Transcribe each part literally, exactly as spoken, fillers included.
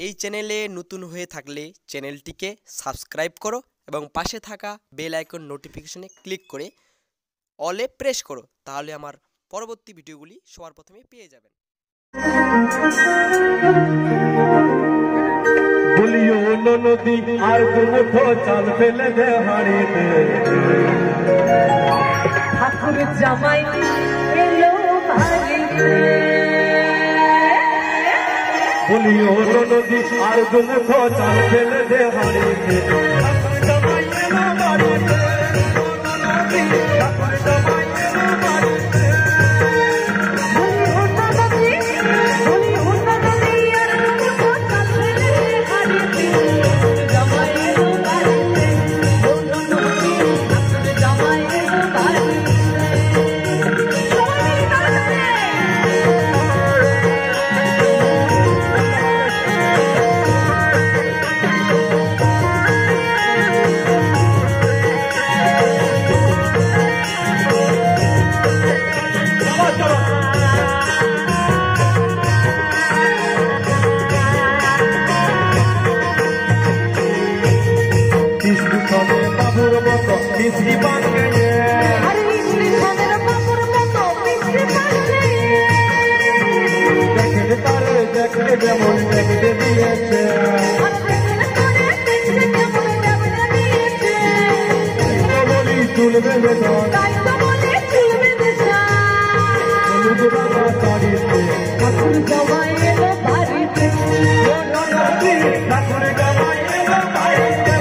এই চ্যানেলে নতুন হয়ে থাকলে চ্যানেলটিকে সাবস্ক্রাইব করো এবং পাশে থাকা বেল আইকন নোটিফিকেশনে ক্লিক করে অলে প্রেস করো, তাহলে আমার পরবর্তী ভিডিওগুলি সবার প্রথমে পেয়ে যাবেন। বলিও নদী আর মুঠো চাল ফেলে দে হাড়িতে, ঠাকুর জামাই এলো বাড়িতে। বলিও নদী আর মুঠো চাল ফেলে দে হাড়িতে, ঠাকুর জামাই এলো বাড়িতে, ঠাকুর জামাই এলো বাড়িতে। মিষ্টি পান গেছে, আরে মিষ্টি পানের বাবুর মতো মিষ্টি পান গেছে। দেখে তারে দেখে যেমন দেখতে দিয়েছে, আর দেখে তারে দেখে যেমন দেখতে দিয়েছে। বলি চুলবে বেদন, তাই তো বলে চুলবে দেশা। হলুদ রাঙা শাড়িতে, ঠাকুর জামাই এলো বাড়িতে, ঠাকুর জামাই এলো বাড়িতে।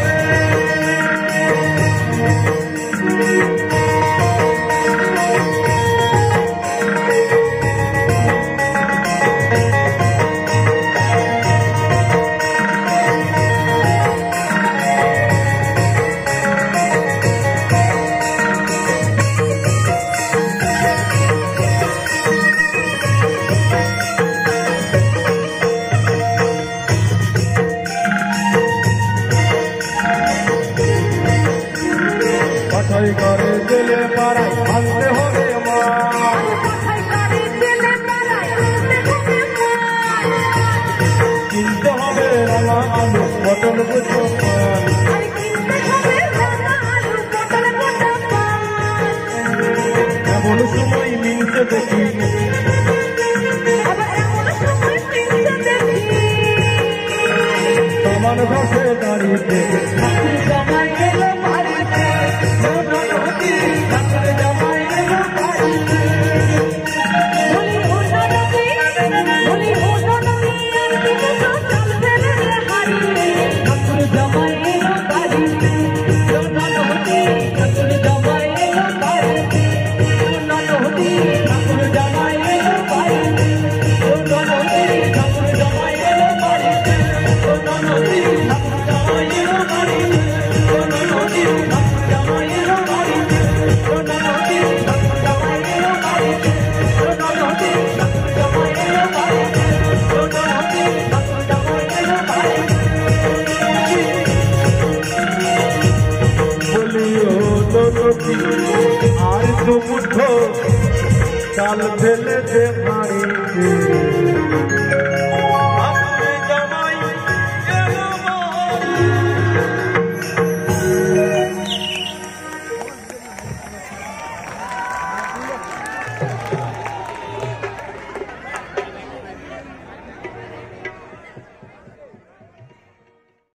কোথায় করে দিলে পাড়ায় আনতে হবে মা, কোথায় করে দিলে পাড়ায় আনতে হবে মা। কিনতে হবে রাঙা আলু পটল বুঝো পান, আর কিনতে হবে রাঙা আলু পটল গোটা পান। এমন সময় মিনতে দেখি, আবার এমন সময় মিনতে দেখি, সমান ঘাসে দাঁড়িয়ে, ঠাকুর জামাই এলো বাড়িতে, ঠাকুর জামাই এলো বাড়িতে। বলি ওঠো নদী, বলি ওঠো নদী, আর তুমি তো চাল ফেলে দে হারিয়ে। ঠাকুর জামাই এলো বাড়িতে, ওঠো নদী, ঠাকুর জামাই এলো বাড়িতে, ওঠো নদী, ঠাকুর জামাই এলো বাড়িতে, ওঠো নদী, ঠাকুর জামাই এলো বাড়িতে, ওঠো নদী, ঠাকুর জামাই এলো বাড়িতে, ওঠো নদী, ঠাকুর জামাই এলো বাড়িতে, ওঠো নদী, ঠাকুর জামাই এলো বাড়িতে, ওঠো নদী, ঠাকুর জামাই এলো বাড়িতে, ওঠো নদী, ঠাকুর জামাই এলো বাড়িতে। বলিও নদী আর দু মুঠো চাল ফেলে দে হাড়িতে,